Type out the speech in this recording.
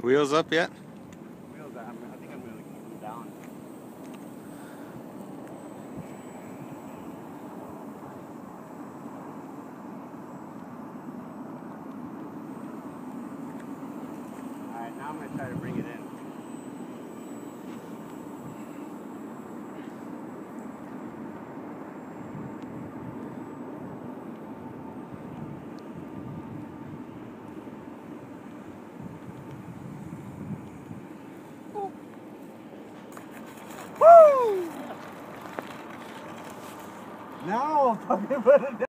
Wheels up yet? Wheels, I think I'm going to keep them down. Alright, now I'm going to try to bring it in. Now I'll fucking put it down.